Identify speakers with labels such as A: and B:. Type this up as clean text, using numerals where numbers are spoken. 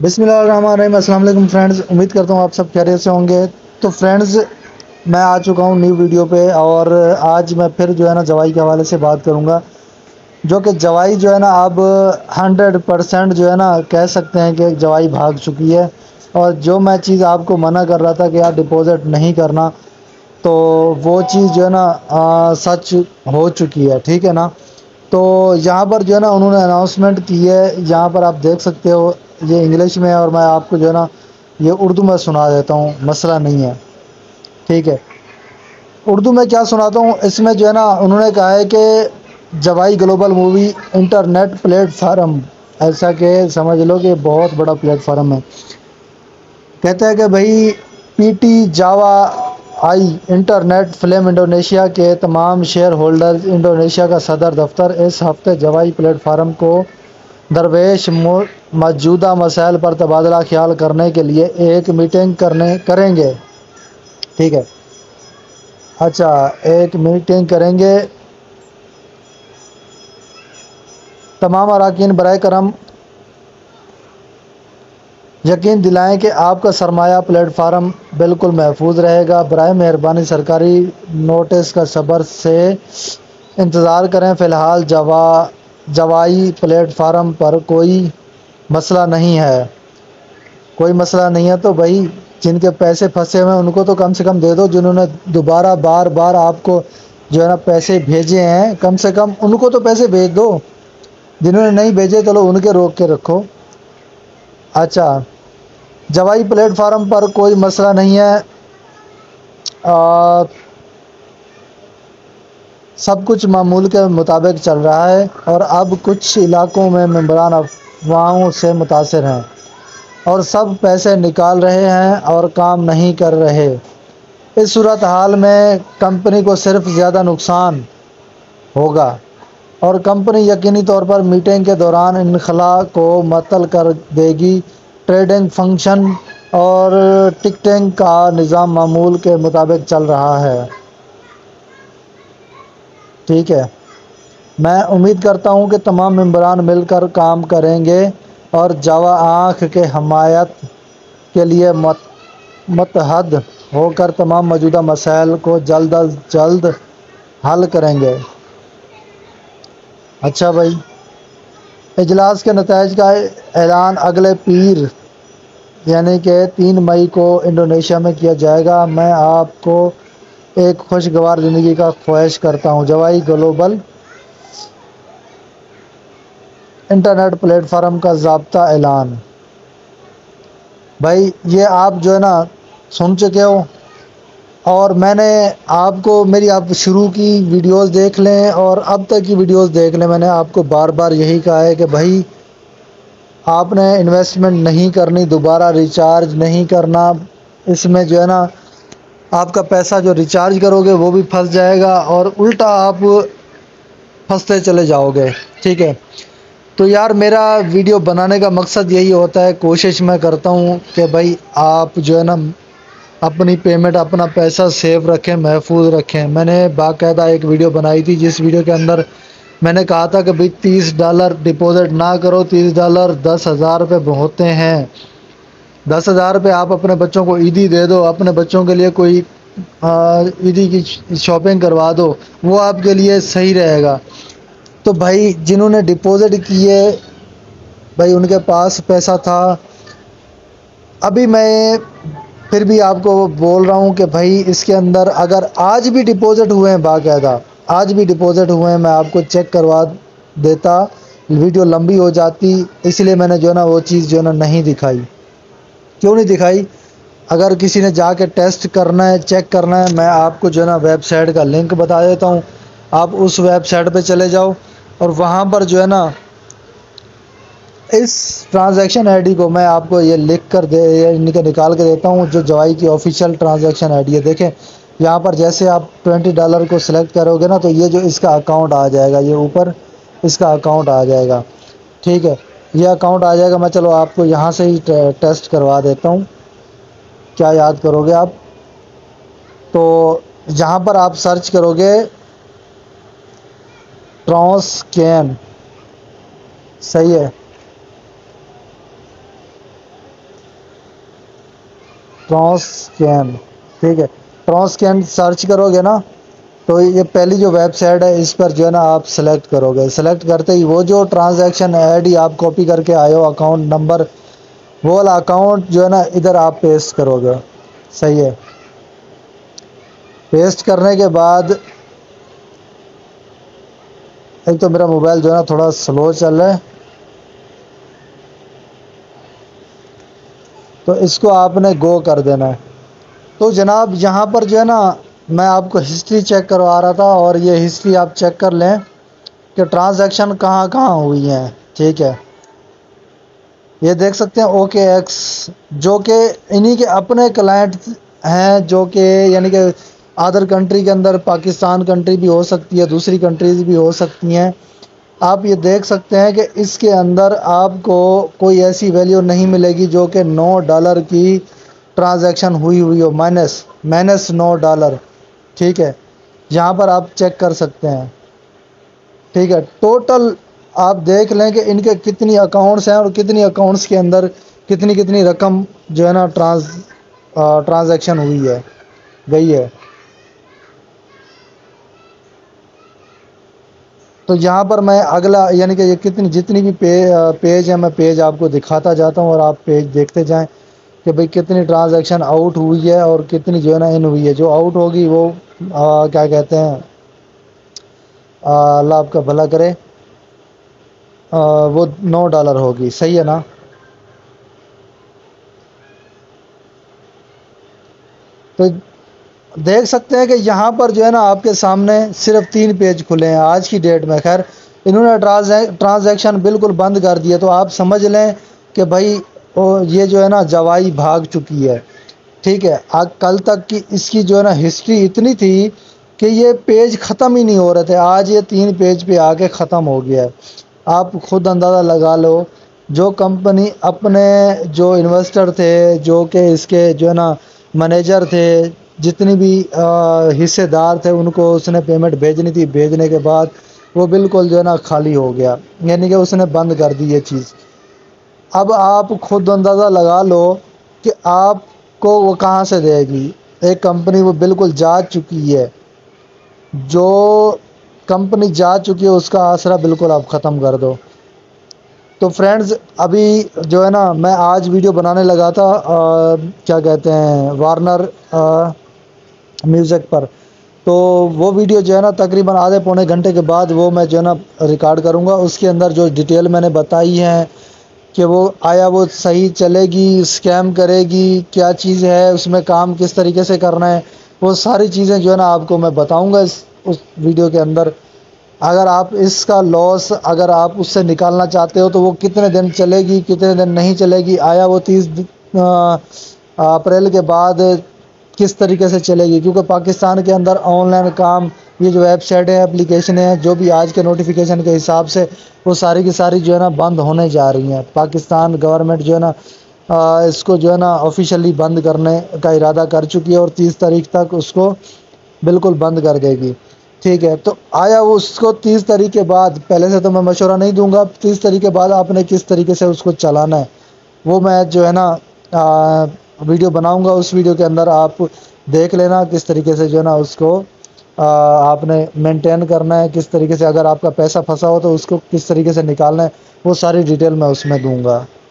A: बिस्मिल्लाहिर्रहमानिर्रहीम। अस्सलाम वालेकुम फ्रेंड्स, उम्मीद करता हूँ आप सब खैरियत से होंगे। तो फ्रेंड्स, मैं आ चुका हूँ न्यू वीडियो पे और आज मैं फिर जो है ना जवाई के हवाले से बात करूँगा। जो कि जवाई जो है ना अब 100% जो है ना कह सकते हैं कि जवाई भाग चुकी है। और जो मैं चीज़ आपको मना कर रहा था कि यार डिपॉज़िट नहीं करना, तो वो चीज़ जो है ना सच हो चुकी है, ठीक है ना। तो यहाँ पर जो है ना उन्होंने अनाउंसमेंट की है, यहाँ पर आप देख सकते हो। ये इंग्लिश में है और मैं आपको जो है ना ये उर्दू में सुना देता हूँ, मसला नहीं है, ठीक है। उर्दू में क्या सुनाता हूँ, इसमें जो है ना उन्होंने कहा है कि जवाई ग्लोबल मूवी इंटरनेट प्लेटफार्म, ऐसा कि समझ लो कि बहुत बड़ा प्लेटफार्म है। कहते हैं कि भाई पीटी जावा आई इंटरनेट फिल्म इंडोनेशिया के तमाम शेयर होल्डर्स, इंडोनेशिया का सदर दफ्तर इस हफ्ते जवाई प्लेटफार्म को दरवेश मौजूदा मसाइल पर तबादला ख्याल करने के लिए एक मीटिंग करेंगे, ठीक है। अच्छा, एक मीटिंग करेंगे। तमाम अराकीन बराए करम यकीन दिलाएं कि आपका सरमाया प्लेटफार्म बिल्कुल महफूज रहेगा। बराए मेहरबानी सरकारी नोटिस का सब्र से इंतज़ार करें। फ़िलहाल जवाई प्लेटफार्म पर कोई मसला नहीं है, कोई मसला नहीं है। तो भाई जिनके पैसे फंसे हुए हैं उनको तो कम से कम दे दो। जिन्होंने दोबारा बार बार आपको जो है ना पैसे भेजे हैं, कम से कम उनको तो पैसे भेज दो। जिन्होंने नहीं भेजे चलो उनके रोक के रखो। अच्छा, जवाई प्लेटफार्म पर कोई मसला नहीं है। सब कुछ मामूल के मुताबिक चल रहा है और अब कुछ इलाकों में मेंबरान अफवाहों से मुतासिर हैं और सब पैसे निकाल रहे हैं और काम नहीं कर रहे। इस सूरत हाल में कंपनी को सिर्फ ज़्यादा नुकसान होगा और कंपनी यकीनी तौर पर मीटिंग के दौरान इनखला को मअतल कर देगी। ट्रेडिंग फंक्शन और टिकटिंग का निज़ाम मामूल के मुताबिक चल रहा है, ठीक है। मैं उम्मीद करता हूं कि तमाम मेंबरान मिलकर काम करेंगे और जावा आँख के हमायत के लिए मुतहद होकर तमाम मौजूदा मसाइल को जल्द अज जल्द हल करेंगे। अच्छा भाई, इजलास के नताइज का ऐलान अगले पीर यानी कि 3 मई को इंडोनेशिया में किया जाएगा। मैं आपको एक खुशगवार ज़िंदगी का ख्वाहिश करता हूँ। जवाई ग्लोबल इंटरनेट प्लेटफार्म का ज़ाब्ता ऐलान। भाई ये आप जो है ना सुन चुके हो और मैंने आपको आप शुरू की वीडियोस देख लें और अब तक की वीडियोस देख लें। मैंने आपको बार बार यही कहा है कि भाई आपने इन्वेस्टमेंट नहीं करनी, दोबारा रिचार्ज नहीं करना। इसमें जो है ना आपका पैसा जो रिचार्ज करोगे वो भी फंस जाएगा और उल्टा आप फंसते चले जाओगे, ठीक है। तो यार मेरा वीडियो बनाने का मकसद यही होता है, कोशिश मैं करता हूँ कि भाई आप जो है ना अपनी पेमेंट, अपना पैसा सेव रखें, महफूज रखें। मैंने बाकायदा एक वीडियो बनाई थी जिस वीडियो के अंदर मैंने कहा था कि भाई $30 डिपॉजिट ना करो। $30 10,000 रुपये होते हैं। 10,000 रुपये आप अपने बच्चों को ईदी दे दो, अपने बच्चों के लिए कोई ईदी की शॉपिंग करवा दो, वो आपके लिए सही रहेगा। तो भाई जिन्होंने डिपॉजिट किए भाई उनके पास पैसा था। अभी मैं फिर भी आपको बोल रहा हूँ कि भाई इसके अंदर अगर आज भी डिपॉजिट हुए हैं, बाकायदा आज भी डिपॉजिट हुए हैं, मैं आपको चेक करवा देता। वीडियो लंबी हो जाती, इसलिए मैंने जो है ना वो चीज़ जो है ना नहीं दिखाई। क्यों नहीं दिखाई? अगर किसी ने जाके टेस्ट करना है, चेक करना है, मैं आपको जो है ना वेबसाइट का लिंक बता देता हूँ। आप उस वेबसाइट पे चले जाओ और वहाँ पर जो है ना इस ट्रांजैक्शन आईडी को मैं आपको ये लिख कर निकाल के देता हूँ, जो जवाई की ऑफिशियल ट्रांजैक्शन आईडी है। देखें यहाँ पर जैसे आप $20 को सिलेक्ट करोगे ना तो ये जो इसका अकाउंट आ जाएगा, ये ऊपर इसका अकाउंट आ जाएगा, ठीक है। ये अकाउंट आ जाएगा। मैं चलो आपको यहाँ से ही टेस्ट करवा देता हूँ। क्या याद करोगे आप? तो यहाँ पर आप सर्च करोगे ट्रांसकैन, सही है। ٹرانسکین، ٹھیک ہے، ٹرانسکین سرچ کرو گے نا تو یہ پہلی جو ویب سائٹ ہے اس پر جو ہے نا آپ سلیکٹ کرو گے، سلیکٹ کرتے ہی وہ جو ٹرانزیکشن آئی ڈی آپ کاپی کر کے آئے ہو اکاؤنٹ نمبر، وہ والا اکاؤنٹ جو ہے نا ادھر آپ پیسٹ کرو گے، صحیح ہے۔ پیسٹ کرنے کے بعد ایک تو میرا موبائل جو ہے نا تھوڑا سلو چل رہا ہے، تو اس کو آپ نے گو کر دینا ہے۔ تو جناب یہاں پر جو ہے نا میں آپ کو ہسٹری چیک کروا رہا تھا، اور یہ ہسٹری آپ چیک کر لیں کہ ٹرانزیکشن کہاں کہاں ہوئی ہیں، ٹھیک ہے۔ یہ دیکھ سکتے ہیں اوکے ایکس، جو کہ انہی کے اپنے کلائنٹ ہیں، جو کہ یعنی کہ ادر کنٹری کے اندر پاکستان کنٹری بھی ہو سکتی ہے، دوسری کنٹریز بھی ہو سکتی ہیں۔ آپ یہ دیکھ سکتے ہیں کہ اس کے اندر آپ کو کوئی ایسی ویلیو نہیں ملے گی جو کہ $9 کی ٹرانزیکشن ہوئی ہو، مائنس $9، ٹھیک ہے۔ یہاں پر آپ چیک کر سکتے ہیں، ٹھیک ہے۔ ٹوٹل آپ دیکھ لیں کہ ان کے کتنی اکاؤنٹس ہیں اور کتنی اکاؤنٹس کے اندر کتنی رقم جو ہے نا ٹرانزیکشن ہوئی ہے، گئی ہے۔ تو یہاں پر میں اگلا یعنی کہ یہ جتنی بھی پیج ہیں، میں پیج آپ کو دکھاتا جاتا ہوں اور آپ پیج دیکھتے جائیں کہ بھئی کتنی ٹرانزیکشن آؤٹ ہوئی ہے اور کتنی جو ہے نا ان ہوئی ہے۔ جو آؤٹ ہوگی وہ کیا کہتے ہیں، اللہ آپ کا بھلا کرے، وہ $9 ہوگی، صحیح ہے نا۔ تو دیکھ سکتے ہیں کہ یہاں پر جو ہے نا آپ کے سامنے صرف 3 پیج کھلے ہیں آج کی ڈیٹ میں۔ خیر انہوں نے ٹرانزیکشن بالکل بند کر دیا، تو آپ سمجھ لیں کہ بھائی یہ جو ہے نا جوائی بھاگ چکی ہے، ٹھیک ہے۔ کل تک کی اس کی جو ہے نا ہسٹری اتنی تھی کہ یہ پیج ختم ہی نہیں ہو رہے تھے، آج یہ 3 پیج پہ آ کے ختم ہو گیا ہے۔ آپ خود اندازہ لگا لو، جو کمپنی اپنے جو انویسٹر تھے، جو کہ اس کے جو ہے نا مینیجر تھے، جتنی بھی حصے دار تھے، ان کو اس نے پیمنٹ بھیجنی تھی، بھیجنے کے بعد وہ بالکل جو ہے نا خالی ہو گیا، یعنی کہ اس نے بند کر دی یہ چیز۔ اب آپ خود اندازہ لگا لو کہ آپ کو وہ کہاں سے دے گی ایک کمپنی، وہ بالکل جا چکی ہے۔ جو کمپنی جا چکی ہے اس کا آسرا بالکل آپ ختم کر دو۔ تو فرینڈز ابھی جو ہے نا میں آج ویڈیو بنانے لگا تھا کیا کہتے ہیں وارنر میوزک پر، تو وہ ویڈیو جو ہے نا تقریباً آدھے پونے گھنٹے کے بعد وہ میں جو ہے نا ریکارڈ کروں گا۔ اس کے اندر جو ڈیٹیل میں نے بتائی ہے کہ وہ آیا وہ صحیح چلے گی، اسکیم کرے گی، کیا چیز ہے اس میں، کام کس طریقے سے کرنا ہے، وہ ساری چیزیں جو ہے نا آپ کو میں بتاؤں گا اس ویڈیو کے اندر۔ اگر آپ اس کا لاس اگر آپ اس سے نکالنا چاہتے ہو تو وہ کتنے دن چلے گی، کتنے دن نہیں چلے گی، آیا وہ 30 اپریل کے بعد کس طریقے سے چلے گی، کیونکہ پاکستان کے اندر آن لائن کام، یہ جو ویب سائٹیں اپلیکیشنیں ہیں جو بھی آج کے نوٹیفیکیشن کے حساب سے وہ ساری کی ساری جو ہے نا بند ہونے جا رہی ہیں۔ پاکستان گورنمنٹ جو ہے نا اس کو جو ہے نا آفیشلی بند کرنے کا ارادہ کر چکی ہے، اور 30 تاریخ تک اس کو بالکل بند کر دے گی، ٹھیک ہے۔ تو آیا وہ اس کو 30 تاریخ کے بعد، پہلے سے تو میں مشورہ نہیں دوں گا، 30 تاریخ کے بعد آپ نے کس طریقے سے اس کو چلانا ہے وہ میں جو ہے نا ویڈیو بناؤں گا۔ اس ویڈیو کے اندر آپ دیکھ لینا کس طریقے سے جو ہے نا اس کو آپ نے مینٹین کرنا ہے، کس طریقے سے اگر آپ کا پیسہ پھنسا ہو تو اس کو کس طریقے سے نکالنا ہے، وہ ساری ڈیٹیل میں اس میں دوں گا۔